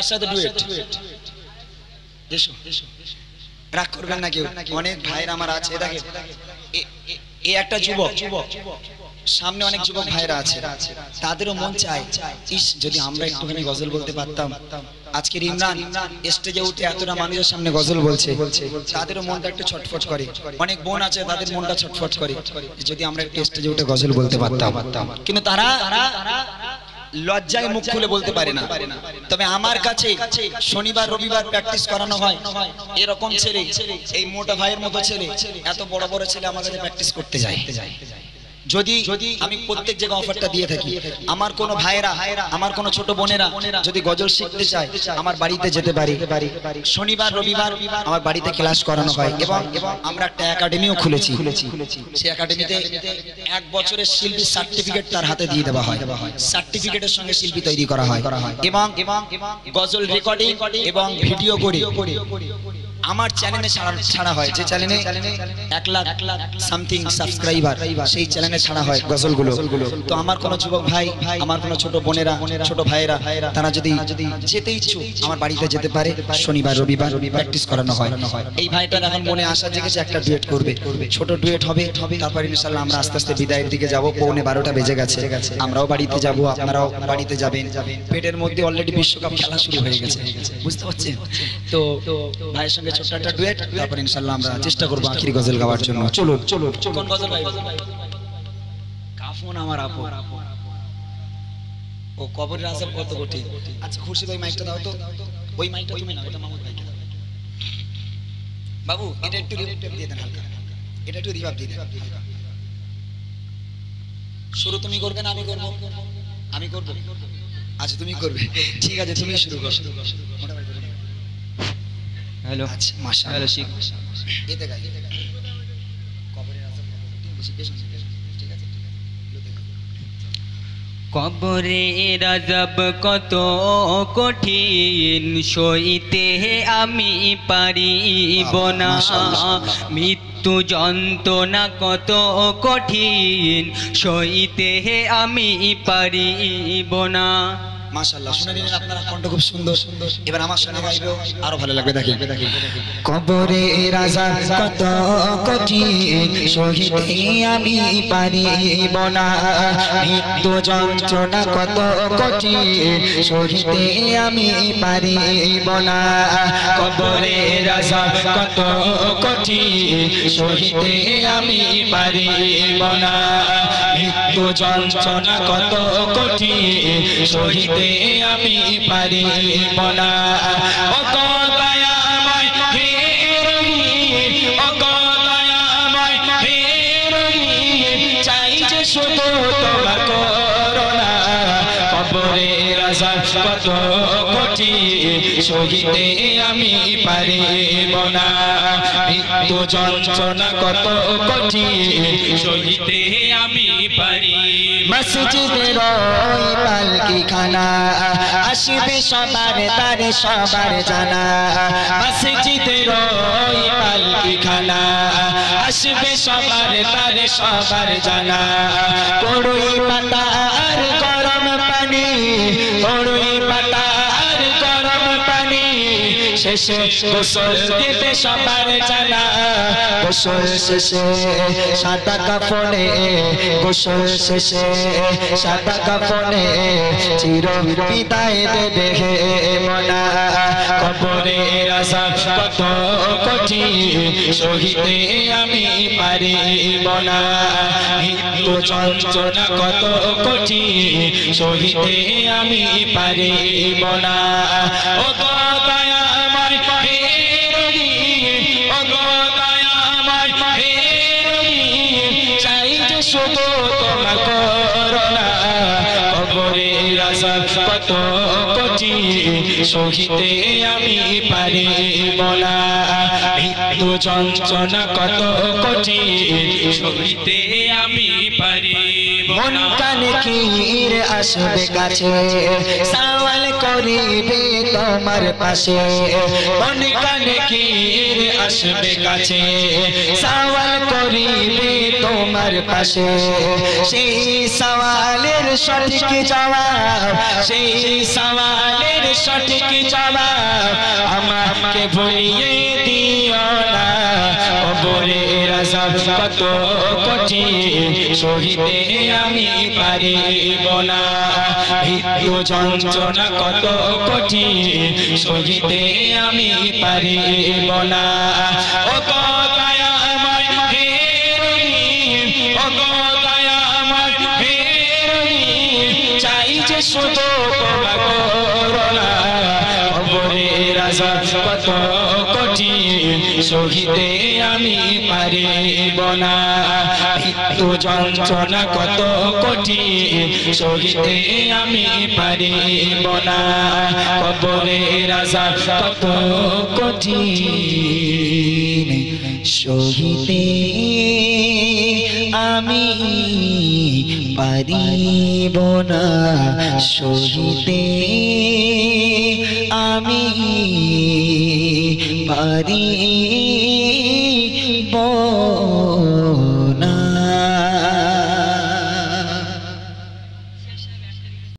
কার সাথে ডুয়েট? এসো, রাগ করবেন না কেউ, অনেক ভাইরা আমার আছে। দেখে এই একটা যুবক, সামনে অনেক যুবক ভাইরা আছে, তাদেরও মন চায় ইস যদি আমরা একটুখানি গজল বলতে পারতাম। আজকের ইমরান স্টেজে উঠে এতটা মানুষের সামনে গজল বলছে, তাদেরও মনটা একটু ছটফট করে। অনেক বোন আছে, তাদের মনটা ছটফট করে যদি আমরা একটু স্টেজে উঠে গজল বলতে পারতাম, কিন্তু তারা লজ্জায় মুখ খুলে বলতে পারে না। তবে আমার কাছে শনিবার রবিবার প্র্যাকটিস করানো হয়, এরকম ছেলে, এই মোটা ভাইয়ের মতো ছেলে, এত বড় বড় ছেলে আমার কাছে প্র্যাকটিস করতে যায়। যদি আমি প্রত্যেক জায়গায় অফারটা দিয়ে থাকি, আমার কোনো ভাইরা, আমার কোনো ছোট বোনেরা যদি গজল শিখতে চায় আমার বাড়িতে যেতে পারি। শনিবার রবিবার আমার বাড়িতে ক্লাস করানো হয় এবং আমরা একটা একাডেমিও খুলেছি। সেই একাডেমিতে 1 বছরের শিল্পী সার্টিফিকেট তার হাতে দিয়ে দেওয়া হয়, সার্টিফিকেটের সঙ্গে শিল্পী তৈরি করা হয় এবং গজল রেকর্ডিং এবং ভিডিও করে আমার চ্যানেলে ছাড়া হয়। যে চ্যানেলে 1 লাখ সামথিং সাবস্ক্রাইবার, সেই চ্যানেলে ছাড়া হয় গজলগুলো। তো আমার কোনো যুবক ভাই, আমার কোনো ছোট বোনেরা, ছোট ভাইয়েরা, তারা যদি যেতে ইচ্ছুক আমার বাড়িতে যেতে পারে। শনিবার রবিবার প্র্যাকটিস করানো হয়। এই ভাইটার এখন মনে আশা জেগেছে একটা ডুয়েট করবে, ছোট ডুয়েট হবে। তারপর ইনশাআল্লাহ আমরা আস্তে আস্তে বিদায়ের দিকে যাব। 11:15 বেজে গেছে, আমরাও বাড়িতে যাব, আপনারাও বাড়িতে যাবেন। পেটের মধ্যে অলরেডি বিশ্বকাপ খেলা শুরু হয়ে গেছে, বুঝতে পারছেন তো। ভাইয়ের সঙ্গে ছোট্ট একটা ডুয়েট, তারপর ইনশাআল্লাহ আমরা চেষ্টা করব আখিরি গজল গাওয়ার জন্য। চলো চলো, কোন গজল গাইবো? কাফন আমার আপন। ও কবরের আযাব কত কঠিন। আচ্ছা খুরশিদ ভাই মাইকটা দাও তো, ওই মাইকটা তুমি নাও, এটা মামুদ ভাইকে দাও। বাবু এটা একটু রিভাব দিয়ে দেন হালকা, এটা একটু রিভাব দিয়ে দেন হালকা। শুরু তুমি করবে না আমি করব? আমি করব। আচ্ছা তুমি করবে, ঠিক আছে তুমি শুরু করো। হ্যালো, আচ্ছা মাশাআল্লাহ, শিখ এতে গাই কবরের আযাব বেশি বেশি, ঠিক আছে। কবরের আযাব কত কঠিন, সইতে আমি পারিব না। মৃত্যু যন্ত্রণা কত কঠিন, সইতে আমি পারিব না। মাশাআল্লাহ, শুনে নিলেন আপনারা, কণ্ঠ খুব সুন্দর। এবার আমার সঙ্গে গাইবে, আরো ভালো লাগবে। দেখেন কবরের আযাব কত কঠিন, সহিতে আমি পারিব না। মৃত্যু যন্ত্রণা কত কঠিন, সহিতে আমি পারিব না। কবরের আযাব কত কঠিন, সহিতে আমি পারিব না। মৃত্যু যন্ত্রণা কত কঠিন, সহিতে আমি পারিব না। ও দয়াময় হে রহিম, ও দয়াময় হে রহিম, চাই যে শুধু তোমার করুণা। কবরের আযাব কত কঠিন, সহিতে আমি পারিব না। মৃত্যু যন্ত্রণা কত কঠিন, সহিতে আমি পারিব। মসজিদের ওই পালকি খানা আসবে সবার, তার সবার জানা। মসজিদের ওই পালকি খানা আসবে সবার, তার সবার জানা। কড়ুই পাতা আর গরম পানি, কড়ুই পাতা আর গরম পানি, শেষে গোসল দিতে সবার জানা। গোসল শেষে সাদা কাফনে, গোসল শেষে সাদা কাফনে চির বিদায় দেবে মনা। কবরের আযাব কত কঠিন, সহিতে আমি পারিব না। মৃত্যু যন্ত্রণা কত কঠিন, সহিতে আমি পারিব না। ও দয়াময় হে রহিম, ও দয়াময় হে রহিম, চাই যে শুধু তোমার করুণা। কবরের আযাব কত কঠিন, সহিতে আমি পারিব না। মৃত্যু যন্ত্রণা কত কঠিন, সহিতে আমি পারিব না। মন কানে কির আসবে কাছে, সওয়াল করিবে তোমার পাশে। মন কানে কির আসবে কাছে সওয়াল করিবে তোমার পাশে সেই সওয়ালের সঠিক জবাব সেই সওয়ালের সঠিক জবাব আমাকে ভুলিয়ে দিও না কবরের আযাব কত কঠিন সহিতে আমি পারিব না মৃত্যু যন্ত্রণা কত কঠিন সহিতে আমি পারিব না ও দয়াময় হে রহিম ও দয়াময় হে রহিম চাই যে শুধু ক্ষমা করো না কবরের আযাব কত কঠিন সহিতে আমি পারিব না মৃত্যু যন্ত্রণা কত কঠিন সহিতে আমি পারিব না কবরের আযাব কত কঠিন সহিতে আমি পারিব না সহিতে আমি পারিব